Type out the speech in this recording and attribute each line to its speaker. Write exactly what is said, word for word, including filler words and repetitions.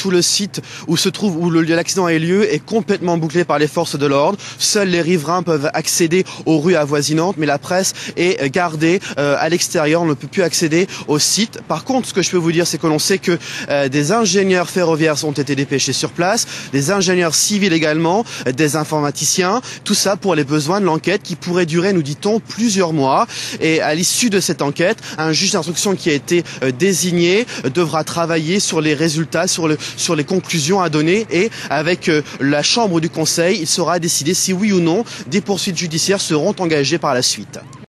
Speaker 1: tout le site où se trouve où l'accident a eu lieu est complètement bouclé par les forces de l'ordre. Seuls les riverains peuvent accéder aux rues avoisinantes, mais la presse est gardée euh, à l'extérieur. On ne peut plus accéder au site. Par contre, ce que je peux vous dire, c'est que l'on sait que euh, des ingénieurs ferroviaires ont été dépêchés sur place, des ingénieurs civils également, euh, des informaticiens, tout ça pour les besoins de l'enquête qui pourrait durer, nous dit-on, plusieurs mois. Et à l'issue de cette enquête, un juge d'instruction qui a été euh, désigné euh, devra travailler sur les résultats, sur, le, sur les conclusions à donner, et avec euh, la chambre du conseil, il sera décidé si oui ou non des poursuites judiciaires seront engagées par la suite.